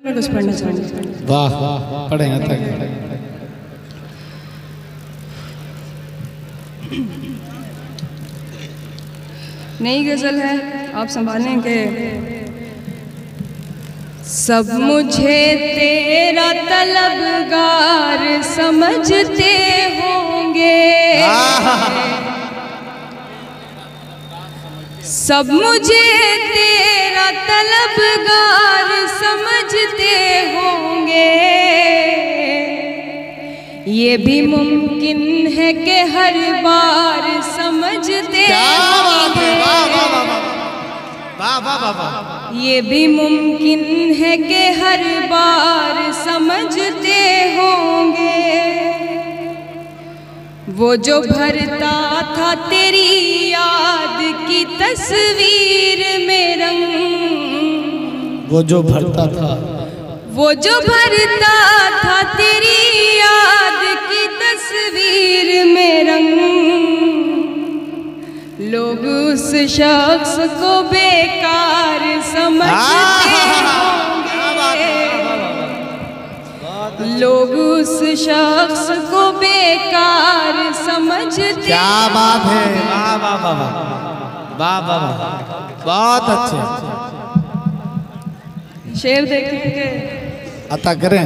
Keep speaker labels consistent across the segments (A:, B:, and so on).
A: कुछ पढ़ना चाहूँगी।
B: वाह पढ़ेंगे तक।
A: नई गजल है, आप संभालेंगे। सब मुझे तेरा तलबगार समझते होंगे, सब मुझे तेरा तलबगार समझते होंगे। ये भी मुमकिन है कि हर बार समझते होंगे, ये भी मुमकिन है कि हर बार समझते होंगे। वो जो भरता था तेरी याद की तस्वीर में रंग,
B: वो जो भरता था,
A: वो जो भरता था तेरी याद की तस्वीर में रंग, लोग उस शख्स को बेकार समझते होंगे, लोग उस शख्स को बेकार समझते।
B: क्या बात है, वाह वाह वाह वाह वाह वाह, बहुत अच्छे।
A: शेर देखेंगे,
B: अता करें।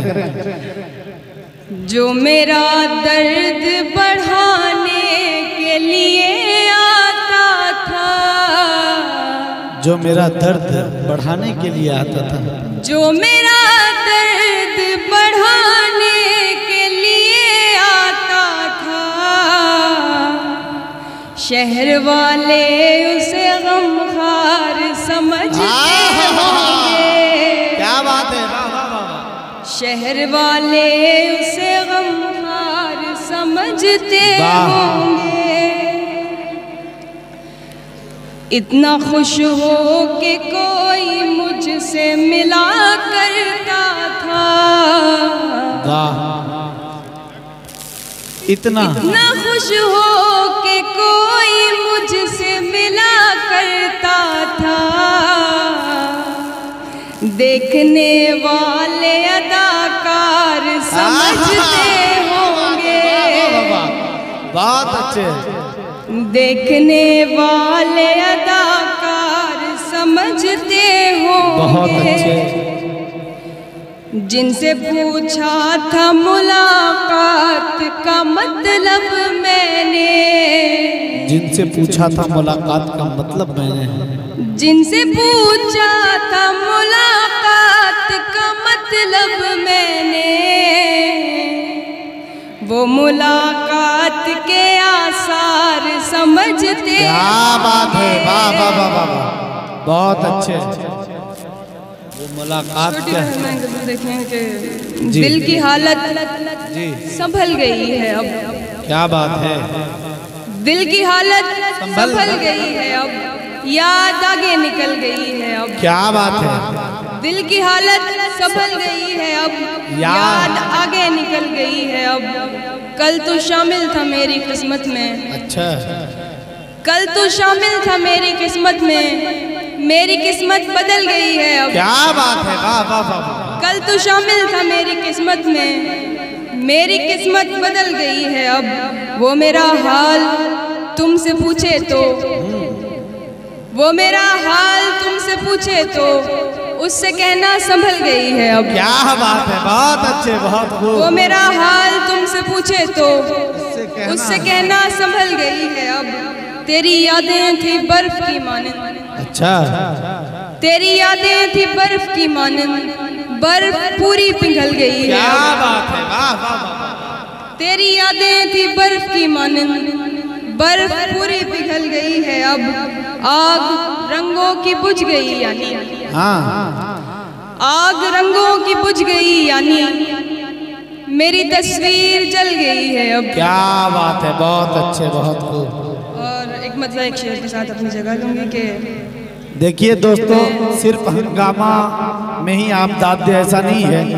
A: जो मेरा दर्द बढ़ाने के लिए आता था,
B: जो मेरा दर्द बढ़ाने के लिए आता था,
A: जो मेरा दर्द बढ़ाने के लिए आता था, शहर वाले उसे गमखार समझते होंगे।
B: क्या बात है,
A: शहर वाले उसे गमखार समझते होंगे। इतना खुश हो कि कोई मुझसे मिला करता था,
B: इतना
A: खुश हो कि कोई मुझसे मिला करता था। देखने वाले अदाकार समझते होंगे,
B: बहुत अच्छे।
A: देखने वाले अदाकार समझते होंगे।
B: बहुत अच्छे।
A: जिनसे पूछा था मुलाकात का मतलब मैंने,
B: जिनसे पूछा था मुलाकात का मतलब मैंने,
A: जिनसे पूछा था मुलाकात का मतलब मैंने, वो मुलाकात के आसार समझते।
B: क्या बात है, वाह वाह वाह वाह, बहुत अच्छे। वो मुलाकात क्या है,
A: देखें कि दिल की हालत
B: जी
A: संभल गई है अब।
B: क्या बात है,
A: दिल की हालत संभल गई है अब, याद आगे निकल गई है अब।
B: क्या बात है,
A: दिल की हालत संभल गई है अब, याद आगे निकल गई है अब। कल तो शामिल था मेरी किस्मत में,
B: अच्छा,
A: कल तो शामिल था मेरी किस्मत में, मेरी किस्मत बदल गई है अब।
B: क्या बात है, वाह वाह वाह।
A: कल तो शामिल था मेरी किस्मत में, मेरी किस्मत बदल गई है अब। वो मेरा हाल तुमसे पूछे तो, वो मेरा हाल तुमसे पूछे तो, उससे कहना संभल गई है अब।
B: क्या बात है, बहुत अच्छे, बहुत खूब।
A: वो मेरा हाल तुमसे पूछे तो, उससे कहना संभल गई है अब। तेरी यादें थी बर्फ की मानंद,
B: अच्छा,
A: तेरी यादें थी बर्फ की मानंद, बर्फ पूरी पिघल गई है।
B: क्या बात है, वाह वाह वाह।
A: तेरी यादें थी बर्फ की मानंद, बर्फ पूरी पिघल गई है अब। आग रंगों की बुझ गई यानी,
B: हाँ,
A: आग रंगों की बुझ गई यानी, मेरी तस्वीर जल गई है अब।
B: क्या बात है, बहुत अच्छे, बहुत खूब।
A: और एक मतलब एक शेर के साथ अपनी जगह लूंगी कि
B: देखिए दोस्तों, सिर्फ हंगामा में ही आप दाद दे ऐसा नहीं है,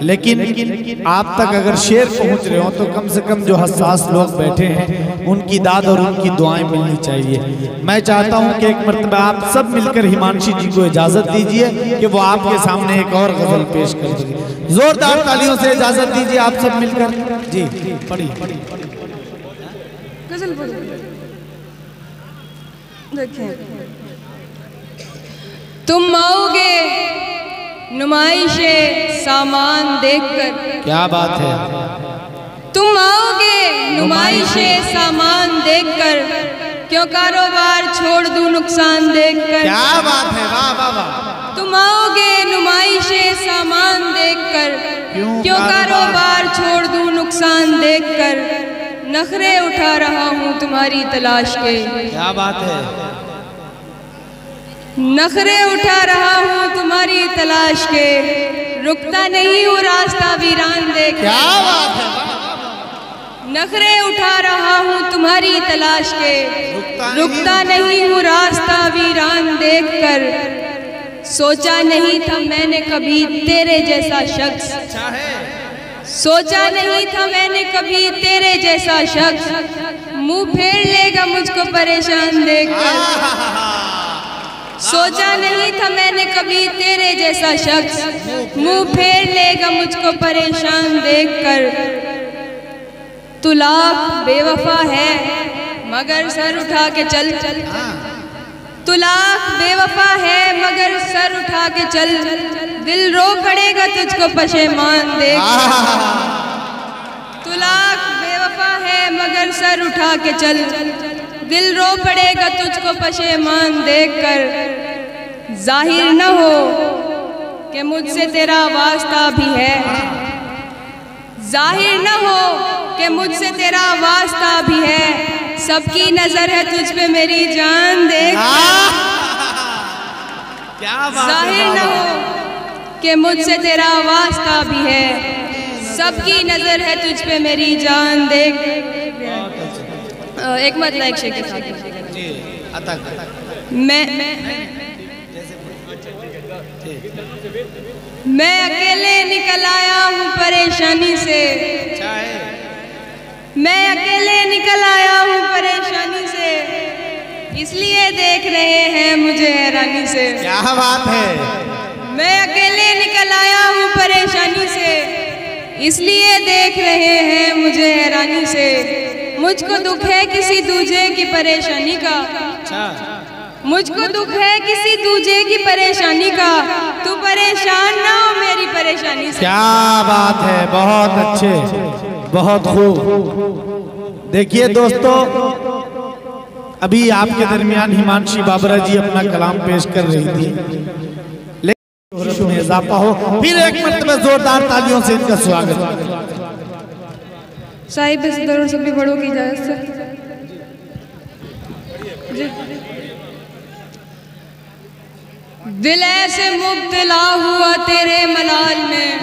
B: लेकिन आप तक अगर शेर पहुंच रहे हो तो कम से कम जो हसास लोग बैठे हैं उनकी दाद और उनकी दुआएं मिलनी चाहिए। मैं चाहता हूं कि एक मर्तबा आप सब मिलकर हिमांशी जी को इजाजत दीजिए कि वो आपके सामने एक और गजल पेश कर देंगे। जोरदार तालियों से इजाजत दीजिए आप सब मिलकर। जी पढ़ी
A: गजल पढ़ो। देखें, तुम आओगे नुमाइशे सामान देखकर।
B: क्या बात है।
A: तुम आओगे नुमाइशे सामान देखकर, क्यों कारोबार छोड़ दूं नुकसान देखकर।
B: क्या बात है, वाह वाह वाह।
A: तुम आओगे नुमाइशे सामान देखकर, क्यों कारोबार छोड़ दूं नुकसान देखकर। नखरे उठा रहा हूँ तुम्हारी तलाश के।
B: क्या बात है।
A: नखरे उठा रहा हूँ तुम्हारी तलाश के, रुकता नहीं हूँ रास्ता वीरान देख।
B: क्या बात है।
A: नखरे उठा रहा हूँ तुम्हारी तलाश के, रुकता नहीं हूँ रास्ता वीरान देखकर। सोचा नहीं था मैंने कभी तेरे जैसा शख्स, सोचा नहीं था मैंने कभी तेरे जैसा शख्स, मुंह फेर लेगा मुझको परेशान देखकर। सोचा नहीं था मैंने कभी तेरे जैसा शख्स, मुंह फेर लेगा मुझको परेशान देखकर। तू लाख बेवफा है मगर सर उठा के चल। तू लाख बेवफा है मगर सर उठा के चल, दिल रो पड़ेगा तुझको पशेमान देखकर। तू लाख बेवफा है मगर सर उठा के चल, दिल रो पड़ेगा तुझको पशेमान देखकर। जाहिर न हो कि मुझसे तेरा वास्ता भी है, जाहिर न हो कि मुझसे तेरा वास्ता भी है। सबकी नजर है तुझ पे मेरी जान देखकर। जाहिर न हो कि मुझसे तेरा वास्ता भी है, सबकी नजर है तुझ पे मेरी जान देख। एक मतलब एक शेर के साथ मैं अकेले निकल आया हूँ परेशानी से, मैं अकेले निकल आया हूँ परेशानी से, इसलिए देख रहे हैं मुझे हैरानी से।
B: क्या बात है।
A: मैं अकेले निकल आया हूँ परेशानी से, इसलिए देख रहे हैं मुझे हैरानी से। मुझको दुख है किसी दूजे की परेशानी का, मुझको दुख है किसी दूजे की परेशानी का, तू परेशान ना हो मेरी परेशानी से।
B: क्या बात है, बहुत अच्छे, बहुत खूब। देखिए दोस्तों, अभी आपके दरमियान हिमांशी बाबरा जी अपना कलाम पेश कर रही थी, लेकिन में इजाफा हो, फिर एक मरतबा जोरदार तालियों से इनका स्वागत।
A: साहिब सदर और सभी बड़ों की इजाजत से दिल ऐसे मुब्तला हुआ तेरे मलाल में,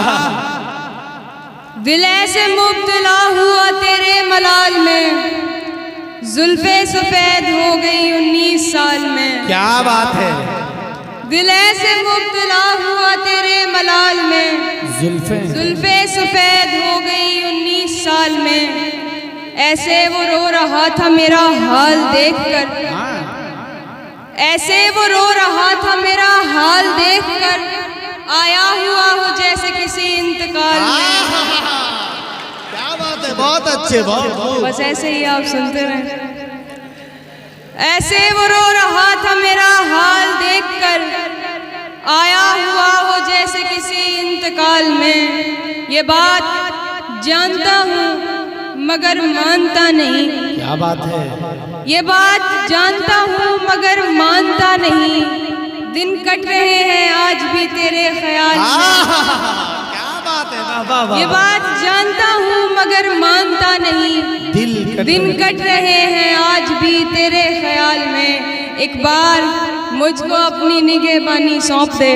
A: दिल ऐसे मुब्तला हुआ तेरे मलाल में, जुल्फे सफेद हो गई 19 साल में।
B: क्या बात है।
A: दिल ऐसे मुब्तला हुआ तेरे मलाल में, जुल्फे सफेद हो गई 19 साल में। ऐसे वो रो रहा था मेरा हाल देखकर, ऐसे वो रो रहा था मेरा हाल देखकर, आया हुआ हो जैसे किसी इंतकाल में।
B: क्या बात है, बहुत अच्छे, बहुत।
A: बस ऐसे ही आप सुनते रहे। ऐसे वो रो रहा था मेरा हाल देखकर, आया हुआ हो जैसे किसी इंतकाल में। ये बात जानता हूँ मगर मानता नहीं।
B: क्या बात है।
A: ये बात जानता हूँ मगर मानता नहीं, दिन कट रहे हैं आज भी तेरे ख्याल में।
B: क्या बात है, वाह वाह वाह।
A: ये बात जानता हूँ मगर मानता नहीं, दिन कट रहे हैं आज भी तेरे ख्याल में। एक बार मुझको अपनी निगहबानी सौंप दे,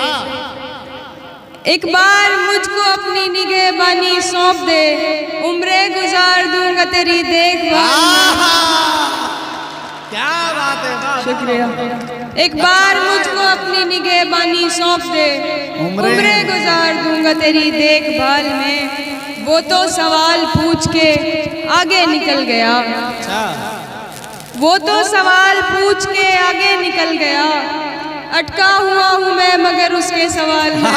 A: एक बार मुझको अपनी निगहबानी सौंप दे, उम्रें गुजार दूंगा तेरी देखभाल।
B: क्या बात है,
A: शुक्रिया। एक बार मुझको अपनी निगहबानी सौंप दे, उम्रें गुजार दूंगा करूँगा तेरी देखभाल में। वो तो सवाल पूछ के आगे निकल गया, वो तो सवाल पूछ के आगे निकल गया। अटका हुआ हूँ मैं मगर उसके सवाल में।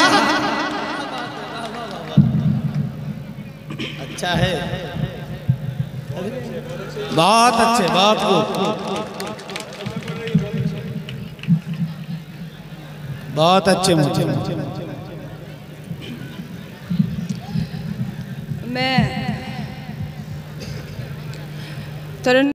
B: अच्छा है, बहुत अच्छे, बहुत खूब, बहुत अच्छे मुझे।
A: मैं